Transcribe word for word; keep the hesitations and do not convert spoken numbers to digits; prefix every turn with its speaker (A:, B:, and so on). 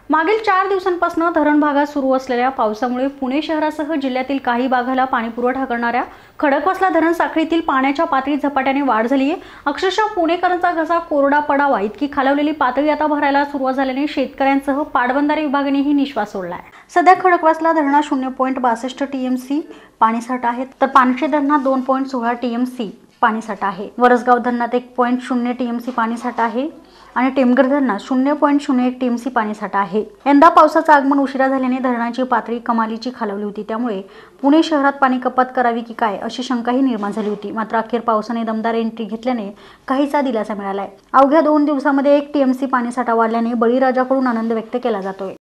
A: मागील चार दिवसांपासून धरण भागात सुरू असलेल्या पावसामुळे पुणे शहरासह जिल्ह्यातील काही भागाला पाणीपुरवठा करणाऱ्या खडकवासला धरण साखळीतील पाण्याच्या पातळीत झपाट्याने वाढ झाली आहे। अक्षरशः पुणेकरांचा घसा कोरडा पडावा इतकी खालावलेली पातळी आता भरायला सुरुवात झाल्याने शेतकऱ्यांसह पाटबंधारे विभागानेही निश्वास सोडला आहे। सध्या खडकवासला धरणात शून्य पॉईंट बासष्ट टीएमसी पाणीसाठा आहे, तर पानशेत धरणात दोन पॉईंट सोळा टीएमसी पाणीसाठा आहे। वरसगाव धरणात एक पॉईंट शून्य टीएमसी पाणीसाठा आहे आणि टेमघर धरणात शून्य पॉईंट शून्य एक टीएमसी पाणीसाठा आहे। यंदा पावसाचं आगमन उशिरा झाल्याने धरणाची पातळी कमालीची खालावली होती, त्यामुळे पुणे शहरात पाणी कपात करावी की काय अशी शंकाही निर्माण झाली होती। मात्र अखेर पावसाने दमदार एंट्री घेतल्याने काहीसा दिलासा मिळालाय। अवघ्या दोन दिवसांमध्ये एक टीएमसी पाणीसाठा वाढल्याने बळीराजाकडून आनंद व्यक्त केला जातोय।